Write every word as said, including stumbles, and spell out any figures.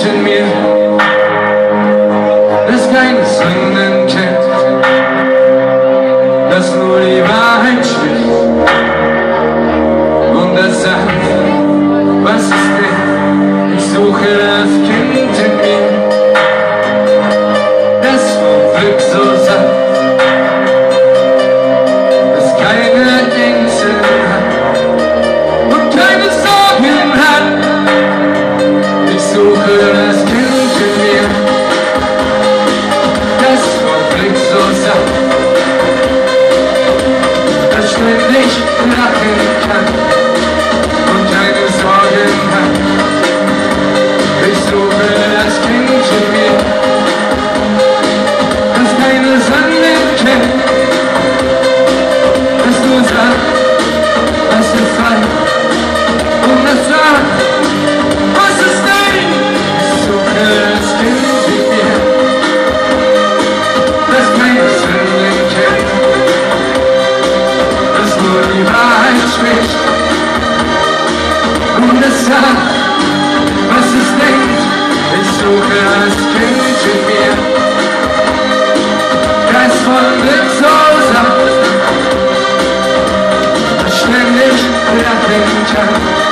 in mir, das keine Sünden kennt, das nur die Wahrheit spricht und das sagt, was es will. Ich suche das Kind in mir, das vom Glück so satt, das keine Ängste hat und keine Sorgen hat. Ich suche das Kind in mir, das vom Glück so satt, das ständig lachen kann und keine Sorgen hat. Ich suche das Kind in mir, das keine Sünde kennt, das nur sagt, was es sei, und das sagt, was es sei. Ich suche das Kind in mir, das keine Sünde kennt, das nur die Wahrheit spricht und es sagt, was es denkt. Ich suche das Kind in mir, das von Glück so satt, das ständig lachen kann